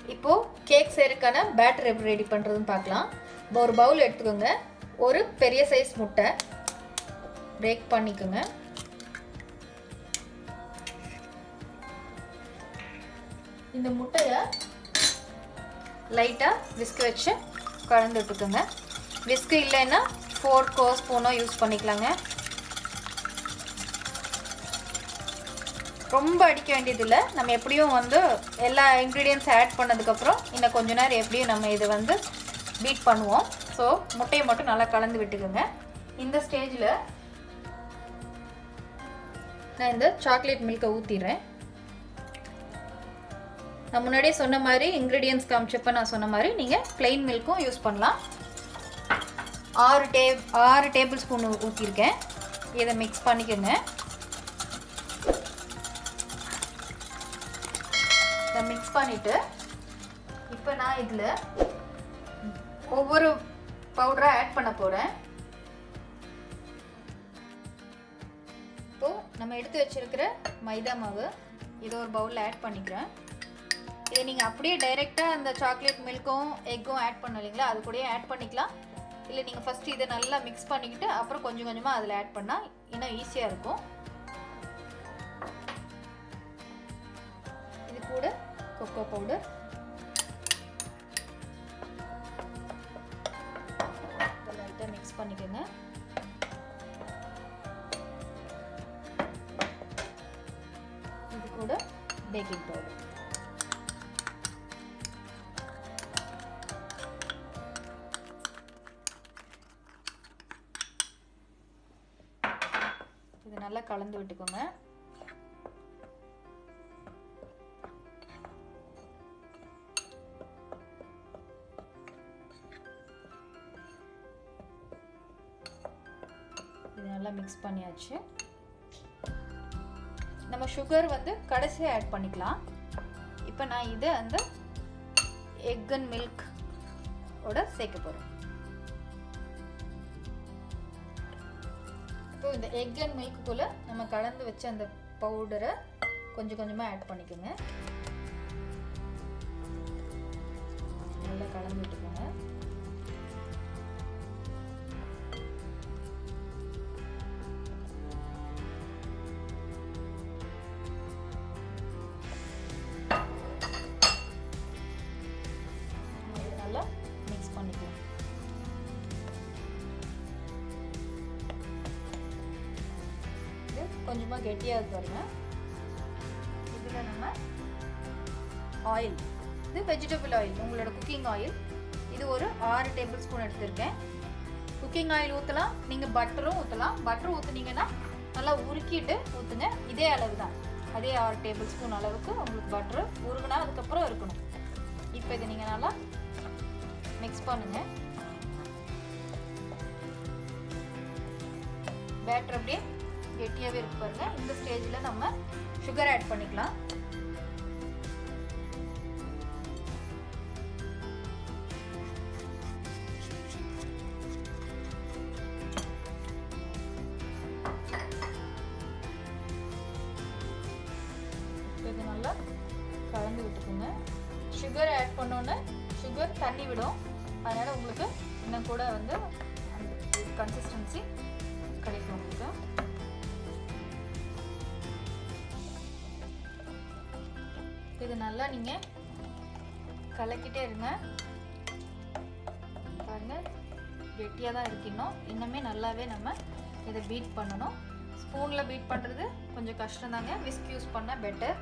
இப்போது கேக் செய்யறதுக்கான பேட்டர் எப்படி ரெடி பண்ணுறதுன்னு பார்க்கலாம். ஒரு பவுல் எடுத்துக்கோங்க. ஒரு பெரிய சைஸ் முட்டை பிரேக் பண்ணிக்கோங்க. இந்த முட்டையை லைட்டாக விஸ்க் வச்சு கலந்து விட்டுக்கோங்க. விஸ்க் இல்லைன்னா ஃபோர்க்கோ ஸ்பூனோ யூஸ் பண்ணிக்கலாங்க. ரொம்ப அடிக்க வேண்டியதில்லை. நம்ம எப்படியும் வந்து எல்லா இன்க்ரீடியன்ட்ஸ் ஆட் பண்ணதுக்கப்புறம் இன்னும் கொஞ்ச நேரம் எப்படியும் நம்ம இதை வந்து பீட் பண்ணுவோம். ஸோ முட்டையை மட்டும் நல்லா கலந்து விட்டுக்கோங்க. இந்த ஸ்டேஜில் நான் இந்த சாக்லேட் மில்கை ஊற்றிடுறேன். நான் முன்னாடியே சொன்ன மாதிரி இன்க்ரீடியன்ட்ஸ் காமிச்சப்போ நான் சொன்ன மாதிரி நீங்கள் பிளெயின் மில்க்கும் யூஸ் பண்ணலாம். 6 டேபிள் ஸ்பூன் ஊற்றிருக்கேன். இதை மிக்ஸ் பண்ணிக்கோங்க. இதை மிக்ஸ் பண்ணிவிட்டு இப்போ நான் இதில் ஒவ்வொரு பவுடராக ஆட் பண்ண போகிறேன். இப்போது நம்ம எடுத்து வச்சுருக்கிற மைதா மாவு இதை ஒரு பவுலில் ஆட் பண்ணிக்கிறேன். இதை நீங்கள் அப்படியே டைரெக்டாக அந்த சாக்லேட் மில்க்கும் எக்கும் ஆட் பண்ண இல்லைங்களா, அது கூடயே ஆட் பண்ணிக்கலாம். இல்லை நீங்கள் ஃபஸ்ட்டு இதை நல்லா மிக்ஸ் பண்ணிக்கிட்டு அப்புறம் கொஞ்சம் கொஞ்சமாக அதில் ஆட் பண்ணால் இன்னும் ஈஸியாக இருக்கும். இது கூட கொக்கோ பவுடர், லைட்டாக மிக்ஸ் பண்ணிக்கோங்க. இது கூட பேக்கிங் பவுடர். இது நல்லா கலந்து விட்டுக்கோங்க. இது நல்லா மிக்ஸ் பண்ணியாச்சு. நம்ம சுகர் வந்து கடைசியாக ஆட் பண்ணிக்கலாம். இப்போ நான் இதை அந்த எக் அண்ட் மில்க் ஓட சேர்க்க போகிறேன். இப்போ இந்த எக் அண்ட் மில்க்குள்ளே நம்ம கலந்து வச்ச அந்த பவுடரை கொஞ்சம் கொஞ்சமாக ஆட் பண்ணிக்கோங்க. நல்லா கலந்து விட்டுக்கோங்க. நல்லா மிக்ஸ் பண்ணிக்கலாம். இது கொஞ்சமாக கெட்டியாக பாருங்க. இதில் நம்ம ஆயில், இது வெஜிடபிள் ஆயில், உங்களோட குக்கிங் ஆயில். இது ஒரு 6 டேபிள் ஸ்பூன் எடுத்திருக்கேன். குக்கிங் ஆயில் ஊற்றலாம், நீங்கள் பட்டரும் ஊற்றலாம். பட்டர் ஊற்றுனீங்கன்னா நல்லா உருக்கிட்டு ஊற்றுங்க. இதே அளவு தான், அதே 6 டேபிள் ஸ்பூன் அளவுக்கு உங்களுக்கு பட்டரு உருகுனா அதுக்கப்புறம் இருக்கணும். இப்போ இதை நீங்கள் நல்லா மிக்ஸ் பண்ணுங்க. பேட்டர் அப்படியே கெட்டியாகவே இருக்கு பாருங்க. இந்த ஸ்டேஜில் நம்ம சுகர் ஆட் பண்ணிக்கலாம். இது நல்லா கலந்து விட்டுக்கோங்க. சுகர் ஆட் பண்ணோன்னே சுகர் தண்ணி விடும், அதனால் உங்களுக்கு இன்னும் கூட வந்து அந்த கன்சிஸ்டன்சி கிடைக்கும் உங்களுக்கு. இது நல்லா நீங்கள் கலக்கிட்டே இருங்க. பாருங்கள் கெட்டியாக தான் இருக்கு. இன்னுமே நல்லாவே நம்ம இதை பீட் பண்ணணும். ஸ்பூனில் பீட் பண்ணுறது கொஞ்சம் கஷ்டம் தாங்க, விஸ்க் யூஸ் பண்ணால் பெட்டர்.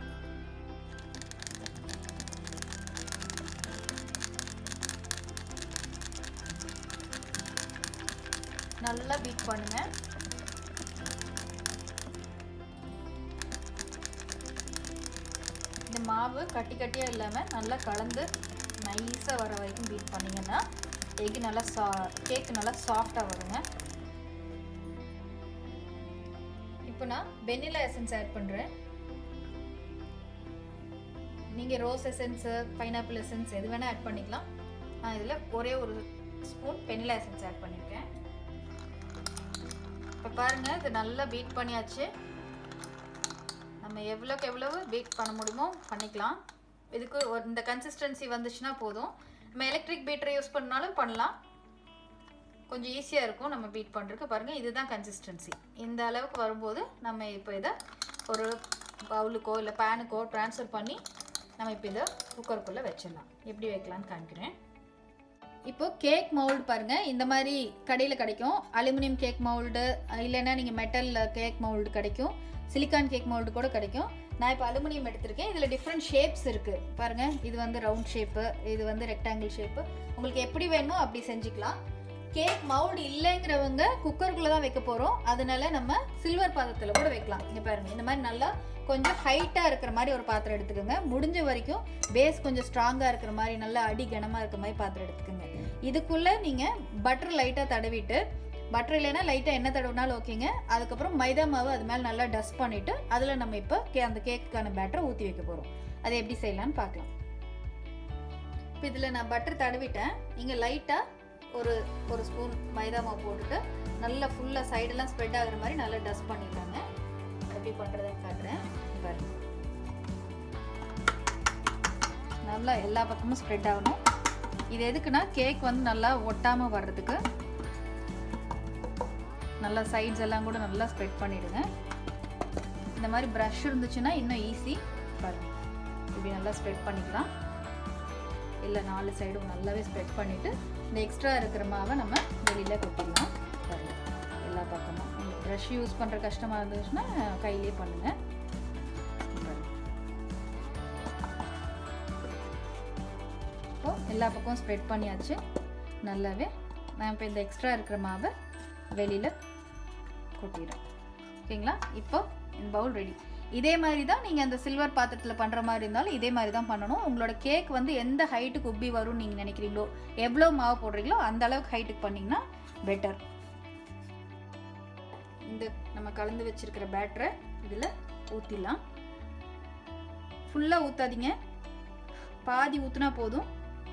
நல்லா பீட் பண்ணுங்க. இந்த மாவு கட்டி கட்டியாக இல்லாமல் நல்லா கலந்து நைஸாக வர வரைக்கும் பீட் பண்ணிங்கன்னா எக் நல்லா கேக்கு நல்லா சாஃப்டாக வருங்க. இப்போ நான் வெனிலா எசன்ஸ் ஆட் பண்ணுறேன். நீங்கள் ரோஸ் எசன்ஸு, பைனாப்பிள் எசன்ஸ் எது வேணால் ஆட் பண்ணிக்கலாம். நான் இதில் ஒரே ஒரு ஸ்பூன் வெனிலா எசன்ஸ் ஆட் பண்ணியிருக்கேன். இப்போ பாருங்கள், இது நல்லா பீட் பண்ணியாச்சு. நம்ம எவ்வளோக்கு எவ்வளவு பீட் பண்ண முடியுமோ பண்ணிக்கலாம். இதுக்கு இந்த கன்சிஸ்டன்சி வந்துச்சுன்னா போதும். நம்ம எலக்ட்ரிக் பீட்டரை யூஸ் பண்ணாலும் பண்ணலாம், கொஞ்சம் ஈஸியாக இருக்கும் நம்ம பீட் பண்ணுறதுக்கு. பாருங்கள், இதுதான் கன்சிஸ்டன்சி. இந்த அளவுக்கு வரும்போது நம்ம இப்போ இதை ஒரு பவுலுக்கோ இல்லை பேனுக்கோ ட்ரான்ஸ்ஃபர் பண்ணி நம்ம இப்போ இதை குக்கருக்குள்ளே வச்சிடலாம். எப்படி வைக்கலான்னு காமிக்கிறேன். இப்போ கேக் மவுல்டு பாருங்கள், இந்த மாதிரி கடையில் கிடைக்கும். அலுமினியம் கேக் மவுல்டு, இல்லைன்னா நீங்கள் மெட்டல் கேக் மவுல்டு கிடைக்கும், சிலிக்கான் கேக் மவுல்டு கூட கிடைக்கும். நான் இப்போ அலுமினியம் எடுத்திருக்கேன். இதில் டிஃப்ரெண்ட் ஷேப்ஸ் இருக்குது பாருங்கள். இது வந்து ரவுண்ட் ஷேப்பு, இது வந்து ரெக்டாங்கிள் ஷேப்பு. உங்களுக்கு எப்படி வேணுமோ அப்படி செஞ்சுக்கலாம். கேக் மவுல்டு இல்லைங்கிறவங்க குக்கருக்குள்ளே தான் வைக்க போகிறோம், அதனால நம்ம சில்வர் பாத்திரத்தில் கூட வைக்கலாம். இங்கே பாருங்கள், இந்த மாதிரி நல்லா கொஞ்சம் ஹைட்டாக இருக்கிற மாதிரி ஒரு பாத்திரம் எடுத்துக்கோங்க. முடிஞ்ச வரைக்கும் பேஸ் கொஞ்சம் ஸ்ட்ராங்காக இருக்கிற மாதிரி, நல்லா அடி கனமாக இருக்கிற மாதிரி பாத்திரம் எடுத்துக்கோங்க. இதுக்குள்ளே நீங்கள் பட்டர் லைட்டாக தடவிட்டு, பட்டர் இல்லைன்னா லைட்டாக எண்ணெய் தடவினாலும் ஓகேங்க. அதுக்கப்புறம் மைதா மாவு அது மேலே நல்லா டஸ்ட் பண்ணிவிட்டு அதில் நம்ம இப்போ அந்த கேக்குக்கான பேட்டரை ஊற்றி வைக்க போகிறோம். அதை எப்படி செய்யலான்னு பார்க்கலாம். இப்போ இதில் நான் பட்டர் தடவிட்டேன். நீங்கள் லைட்டாக ஒரு ஸ்பூன் மைதா மாவு போட்டுட்டு நல்லா ஃபுல்லாக சைடெல்லாம் ஸ்ப்ரெட் ஆகுற மாதிரி நல்லா டஸ்ட் பண்ணிடலாங்க. எப்படி பண்ணுறதுன்னு காட்டுறேன் பாருங்க. நல்லா எல்லா பக்கமும் ஸ்ப்ரெட் ஆகணும். இது எதுக்குன்னா கேக் வந்து நல்லா ஒட்டாமல் வர்றதுக்கு. நல்லா சைட்ஸ் எல்லாம் கூட நல்லா ஸ்ப்ரெட் பண்ணிவிடுங்க. இந்த மாதிரி ப்ரஷ் இருந்துச்சுன்னா இன்னும் ஈஸி. பாருங்க, இப்படி நல்லா ஸ்ப்ரெட் பண்ணிக்கலாம். இல்லை 4 சைடும் நல்லாவே ஸ்ப்ரெட் பண்ணிவிட்டு இந்த எக்ஸ்ட்ரா இருக்கிற மாவை நம்ம வெளியில் கொட்டிடலாம். பாருங்கள், எல்லா பக்கமும். உங்களுக்கு ப்ரஷ் யூஸ் பண்ணுற கஷ்டமாக இருந்துச்சுன்னா கையிலே பண்ணுங்கள். இப்போது எல்லா பக்கமும் ஸ்ப்ரெட் பண்ணியாச்சு நல்லாவே. நான் இப்போ இந்த எக்ஸ்ட்ரா இருக்கிற மாவை வெளியில் கொட்டிடுறேன். ஓகேங்களா? இப்போ இந்த பவுல் ரெடி. இதே மாதிரி தான் நீங்கள் அந்த சில்வர் பாத்திரத்தில் பண்ணுற மாதிரி இருந்தாலும் இதே மாதிரி தான் பண்ணணும். உங்களோட கேக் வந்து எந்த ஹைட்டுக்கு உப்பி வரும்னு நீங்கள் நினைக்கிறீங்களோ, எவ்வளோ மாவு போடுறீங்களோ அந்த அளவுக்கு ஹைட்டுக்கு பண்ணிங்கன்னா பெட்டர். இந்த நம்ம கலந்து வச்சிருக்கிற பேட்டரை இதில் ஊற்றிடலாம். ஃபுல்லாக ஊற்றாதீங்க, பாதி ஊற்றினா போதும்.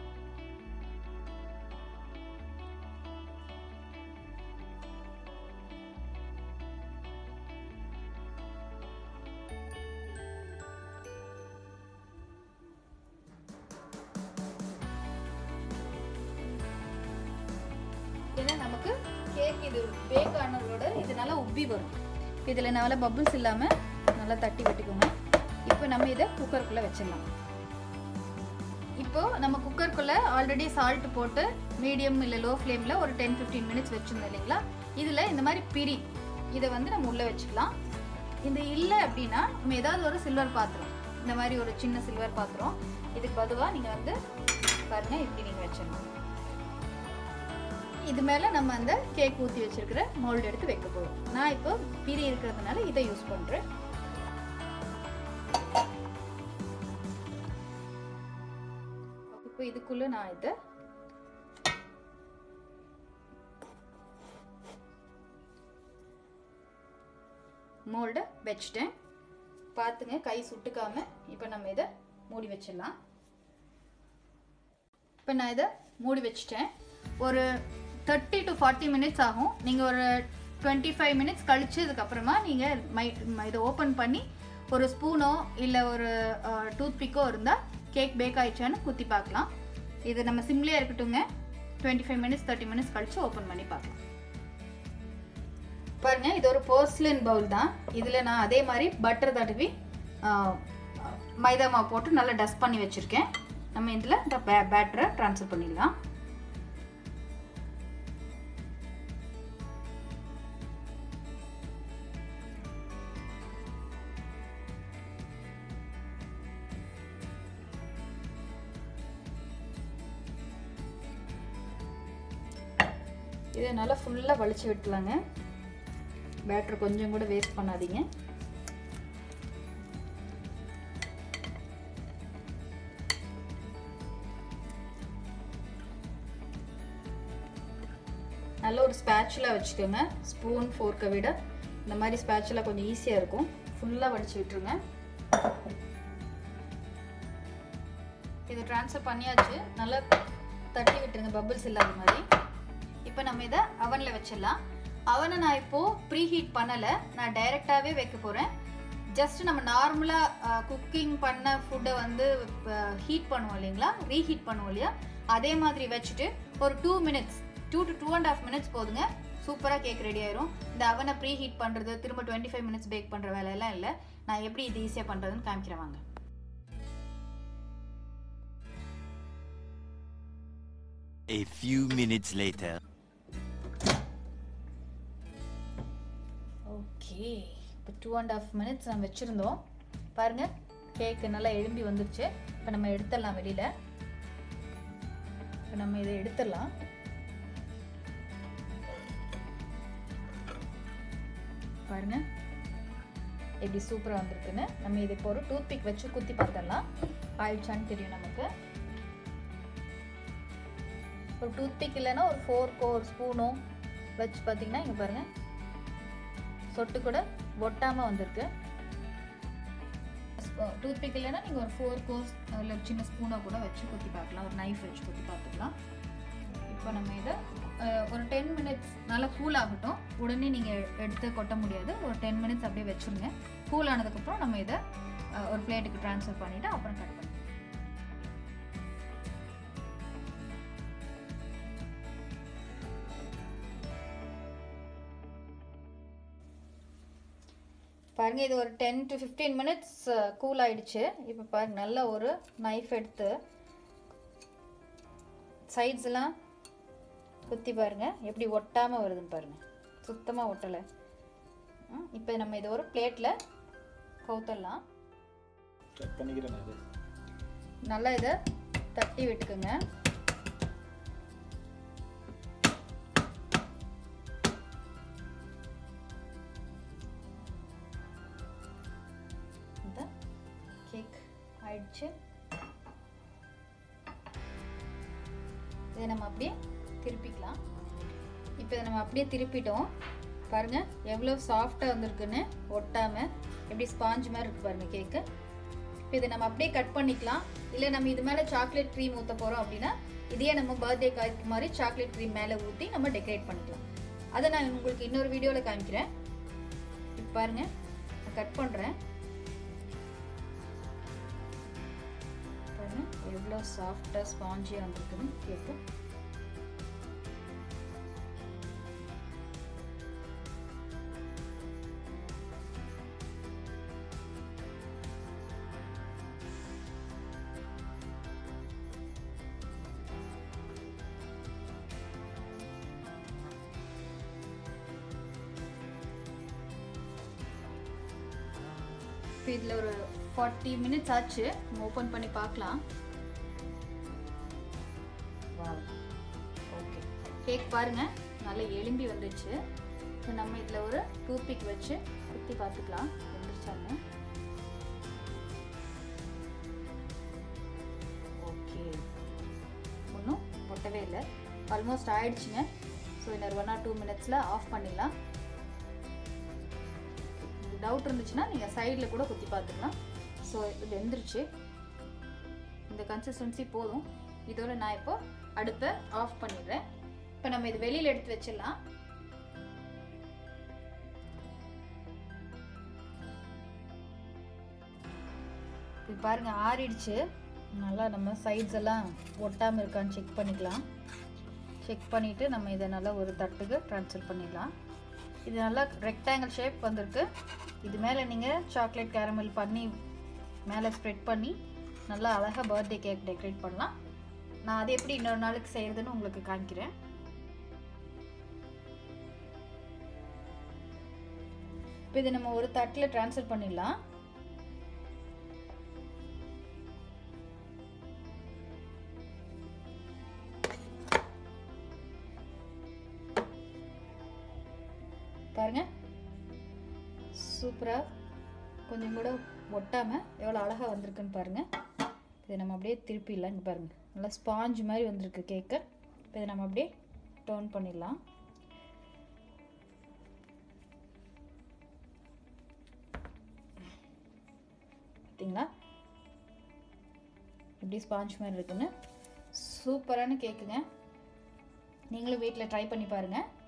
ஏன்னா நமக்கு கேக் இது பேக் ஆனதோட இது நல்லா உப்பி வரும். இதில் நல்லா பபிள்ஸ் இல்லாமல் நல்லா தட்டி விட்டுக்கோங்க. இப்போ நம்ம இதை குக்கருக்குள்ளே வச்சிடலாம். இப்போது நம்ம குக்கருக்குள்ளே ஆல்ரெடி சால்ட் போட்டு மீடியம் இல்லை லோ ஃப்ளேமில் ஒரு 10-15 மினிட்ஸ் வச்சுருந்தோம் இல்லைங்களா? இதில் இந்த மாதிரி பிரி இதை வந்து நம்ம உள்ளே வச்சுக்கலாம். இந்த இல்லை அப்படின்னா நம்ம ஏதாவது ஒரு சில்வர் பாத்திரம், இந்த மாதிரி ஒரு சின்ன சில்வர் பாத்திரம், இதுக்கு பதுவாக நீங்கள் வந்து பாருங்கள் இப்படி நீங்கள் வச்சிடணும். இது மேலே நம்ம அந்த கேக் ஊற்றி வச்சிருக்கிற மோல்டு எடுத்து வைக்க போகிறோம். நான் இப்போ பிரி இருக்கிறதுனால இதை யூஸ் பண்ணுறேன். இப்போ இதுக்குள்ளே நான் இதை மோல்டை வச்சுட்டேன். பார்த்துங்க, கை சுட்டுக்காம. இப்போ நம்ம இதை மூடி வச்சிடலாம். இப்போ நான் இதை மூடி வச்சுட்டேன். ஒரு 30 to 40 மினிட்ஸ் ஆகும். நீங்கள் ஒரு 25 மினிட்ஸ் கழிச்சு இதுக்கப்புறமா நீங்கள் இதை ஓப்பன் பண்ணி ஒரு ஸ்பூனோ இல்லை ஒரு டூத் பிக்கோ இருந்தால் கேக் பேக் ஆயிடுச்சான்னு குத்தி பார்க்கலாம். இது நம்ம சிம்லேயே இருக்கட்டுங்க. 25 மினிட்ஸ் 30 மினிட்ஸ் கழிச்சு ஓப்பன் பண்ணி பார்க்கலாம். பாருங்கள், இது ஒரு போர்ஸ்லின் பவுல் தான். இதில் நான் அதே மாதிரி பட்டர் தடவி மைதா மாவு போட்டு நல்லா டஸ்ட் பண்ணி வச்சுருக்கேன். நம்ம இதில் இந்த பேட்டரை ட்ரான்ஸ்ஃபர் பண்ணிடலாம். இதை நல்லா ஃபுல்லாக வலிச்சு விட்டுலாங்க. பேட்டர் கொஞ்சம் கூட வேஸ்ட் பண்ணாதீங்க. நல்ல ஒரு ஸ்பேச்சுலா வச்சுக்கோங்க. ஸ்பூன் ஃபோர்க்கை விட இந்த மாதிரி ஸ்பேச்சுலா கொஞ்சம் ஈஸியாக இருக்கும். ஃபுல்லாக வலிச்சு விட்டுருங்க. இதை ட்ரான்ஸ்ஃபர் பண்ணியாச்சு. நல்லா தட்டி விட்டுருங்க, பபிள்ஸ் இல்லாத மாதிரி. இப்போ நம்ம இதை அவனில் வச்சிடலாம். அவனை நான் இப்போது ப்ரீ ஹீட் பண்ணலை, நான் டைரெக்டாகவே வைக்க போகிறேன். ஜஸ்ட் நம்ம நார்மலாக குக்கிங் பண்ண ஃபுட்டை வந்து ஹீட் பண்ணுவோம் இல்லைங்களா, ரீஹீட் பண்ணுவோம் இல்லையா, அதே மாதிரி வச்சுட்டு ஒரு 2 minutes 2 to 2.5 minutes போதுங்க, சூப்பராக கேக் ரெடி ஆயிரும். இந்த அவனை ப்ரீ ஹீட் பண்ணுறது, திரும்ப 25 minutes பேக் பண்ணுற வேலையெல்லாம் இல்லை. நான் எப்படி இது ஈஸியாக பண்ணுறதுன்னு காமிக்கிறேன் வாங்க. A few minutes later. Okay, இப்போ 2.5 minutes நம்ம வச்சுருந்தோம். பாருங்கள், கேக்கு நல்லா எழும்பி வந்துருச்சு. இப்போ நம்ம எடுத்துடலாம் வெளியில். இப்போ நம்ம இதை எடுத்துடலாம். பாருங்க எப்படி சூப்பராக வந்திருக்குன்னு. நம்ம இதை இப்போ ஒரு டூத் பிக் வச்சு குத்தி பார்த்துடலாம், ஆயிடுச்சான்னு தெரியும் நமக்கு. ஒரு டூத் பிக் இல்லைன்னா ஒரு ஃபோர்க்கோ ஒரு ஸ்பூனோ வச்சு பார்த்தீங்கன்னா இங்கே பாருங்கள் சொட்டு கூட ஒட்டாமல் வந்திருக்கு. டூத் பிக் இல்லைன்னா நீங்கள் ஒரு ஃபோர்க்கோ இல்லை ஒரு சின்ன ஸ்பூனோ கூட வச்சு குத்தி பார்க்கலாம், ஒரு நைஃப் வச்சு குத்தி பார்த்துக்கலாம். இப்போ நம்ம இதை ஒரு 10 minutes நல்லா கூல் ஆகட்டும். உடனே நீங்கள் எடுத்து கொட்ட முடியாது. ஒரு 10 minutes அப்படியே வச்சுருங்க. கூல் ஆனதுக்கப்புறம் நம்ம இதை ஒரு பிளேட்டுக்கு ட்ரான்ஸ்ஃபர் பண்ணிவிட்டு அப்புறம் கட் பண்ணுவோம். பாருங்கள், இது ஒரு 10 to 15 minutes கூல் ஆயிடுச்சு. இப்போ பாருங்கள், நல்ல ஒரு நைஃப் எடுத்து சைட்ஸ் எல்லாம் குத்தி பாருங்க எப்படி ஒட்டாமல் வருதுன்னு பாருங்கள், சுத்தமாக ஒட்டலை. இப்போ நம்ம இதை ஒரு பிளேட்டில் கவுத்தரலாம். நல்லா இதை தட்டி விட்டுக்குங்க. இந்த கேக் ஆயிடுச்சு. இதை நம்ம அப்படியே திருப்பிக்கலாம். இப்போ இதை நம்ம அப்படியே திருப்பிட்டோம். பாருங்கள் எவ்வளோ சாஃப்டாக வந்திருக்குன்னு, ஒட்டாமல் எப்படி ஸ்பாஞ்ச் மாதிரி இருக்குது பாருங்கள் கேக்கு. இப்போ இதை நம்ம அப்படியே கட் பண்ணிக்கலாம். இல்லை நம்ம இது மேலே சாக்லேட் க்ரீம் ஊற்ற போகிறோம் அப்படின்னா இதையே நம்ம பர்த்டே கேக் மாதிரி சாக்லேட் க்ரீம் மேலே ஊற்றி நம்ம டெக்கரேட் பண்ணிக்கலாம். அதை நான் உங்களுக்கு இன்னொரு வீடியோவில் காமிக்கிறேன். இப்போ பாருங்கள், நான் கட் பண்ணுறேன். பாருங்கள் எவ்வளோ சாஃப்டாக ஸ்பாஞ்சியாக வந்திருக்குன்னு கேக்கு. இப்போ இதில் ஒரு 40 minutes ஆச்சு. நம்ம ஓப்பன் பண்ணி பார்க்கலாம். ஓகே, கேக் பாருங்கள் நல்லா எலும்பி வந்துடுச்சு. இப்போ நம்ம இதில் ஒரு டூத் பிக் வச்சு குத்தி பார்த்துக்கலாம் வந்துருச்சான்னு. ஓகே, ஒன்றும் ஒட்டவே இல்லை, ஆல்மோஸ்ட் ஆயிடுச்சுங்க. ஸோ இன்னொரு 1 or 2 minutesல ஆஃப் பண்ணிடலாம். டவுட் இருந்துச்சுன்னா நீங்கள் சைடில் கூட குத்தி பார்த்துக்கலாம். ஸோ இது வெந்துருச்சு. இந்த கன்சிஸ்டன்சி போதும். இதோட நான் இப்போ அடுப்பை ஆஃப் பண்ணிடுறேன். இப்போ நம்ம இது வெளியில் எடுத்து வச்சிடலாம். இப்போ பாருங்கள் ஆறிடுச்சு. நல்லா நம்ம சைட்ஸ் எல்லாம் ஒட்டாமல் இருக்கான்னு செக் பண்ணிக்கலாம். செக் பண்ணிவிட்டு நம்ம இதை நல்லா ஒரு தட்டுக்கு ட்ரான்ஸ்ஃபர் பண்ணிடலாம். இது நல்லா ரெக்டாங்கிள் ஷேப் வந்திருக்கு. இது மேலே நீங்கள் சாக்லேட் கேரமல் பண்ணி மேலே ஸ்ப்ரெட் பண்ணி நல்லா அழகாக பர்த்டே கேக் டெக்கரேட் பண்ணலாம். நான் அதை எப்படி இன்னொரு நாளுக்கு செய்கிறதுன்னு உங்களுக்கு காமிக்கிறேன். இப்போ இதை நம்ம ஒரு தட்டில் ட்ரான்ஸ்ஃபர் பண்ணிடலாம். பாருங்க சூப்பராக கொஞ்சம் கூட ஒட்டாமல் எவ்வளோ அழகாக வந்திருக்குன்னு பாருங்கள். இதை நம்ம அப்படியே திருப்பிடலாம். இங்கே பாருங்கள் நல்லா ஸ்பாஞ்ச் மாதிரி வந்திருக்கு கேக்கு. இப்போ இதை நம்ம அப்படியே டர்ன் பண்ணிடலாம். பார்த்தீங்களா எப்படி ஸ்பாஞ்ச் மாதிரி இருக்குன்னு. சூப்பரான கேக்குங்க. நீங்களும் வீட்டில் ட்ரை பண்ணி பாருங்கள்.